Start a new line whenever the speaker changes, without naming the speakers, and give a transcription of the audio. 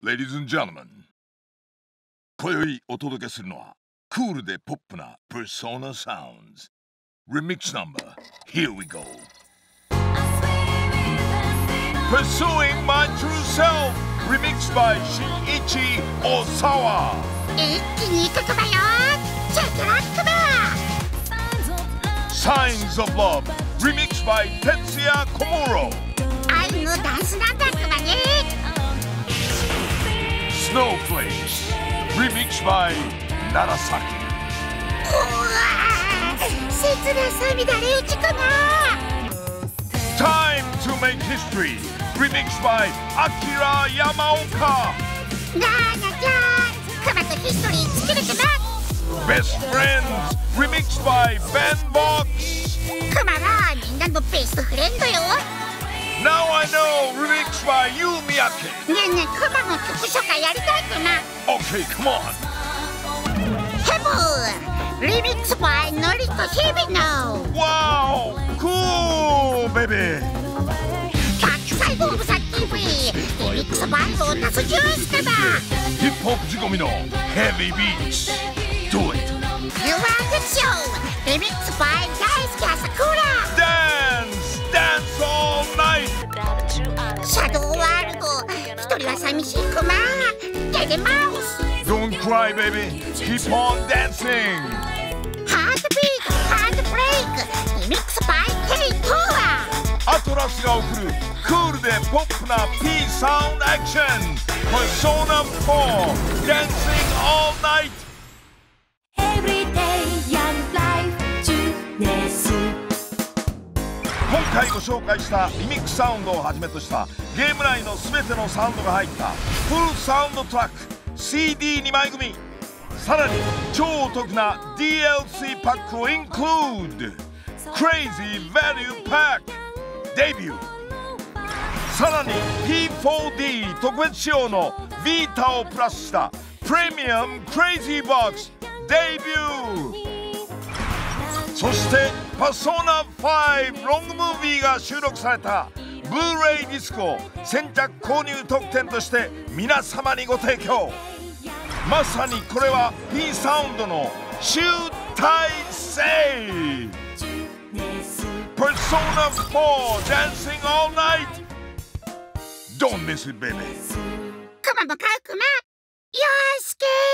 Ladies and gentlemen、今宵お届けするのはクールでポップな Persona Sounds Remix number. Here we go. Pursuing My True Self Remixed by Shinichi Osawa。
一気にいくくばよ。チェケラックバー
Signs of Love Remixed by Tetsuya Komuro。
愛のダンスなんだくばね。
Snowflakes Remixed by Narasaki。
うわ切なさみだれ打ちかな。
Time to Make History Remixed by Akira Yamaoka。
なあなきゃクマとヒストリー作るくば。
Best Friends Remixed by Ben Box。
クマはみんなのベストフレンドよ。
Now I Know Remixed by Yu Miyake。
ねえねえクマの曲紹介やりたいくな。
Okay, come on。
ヘブリミックス by ノリと日々の
Wow, cool, baby。
バックサイドオブザ TV リミックスバンドを出すジュースかば。
ヒップホップ仕込みの Heavy Beats。 Do it。
You are the show リミックス by 大好き朝クーラ
Dance, dance all night。
ーシャドウワールド一人は寂しいクマゲゲマウス
Don't cry, baby. Keep on dancing。
ハートビートハートブレイクリミックス by テイトーア
アトラスが送るクールでポップな P サウンドアクション Persona 4 Dancing all night。
Everyday Young Life ジュネス。
今回ご紹介したリミックスサウンドをはじめとしたゲーム内の全てのサウンドが入ったフルサウンドトラック CD2 枚組、さらに超お得な DLC パックをインクルード Crazy Value Pack デビュー、さらに P4D 特別仕様のビータをプラスしたプレミアム Crazy Box デビュー、そしてパソーナ5ロングムービーが収録されたブルーレイディスクを先着購入特典として皆様にご提供。まさにこれは P サウンドの集大成。 Persona 4 Dancing All Night Don't miss it, baby。
クマも買うクマよーしけー。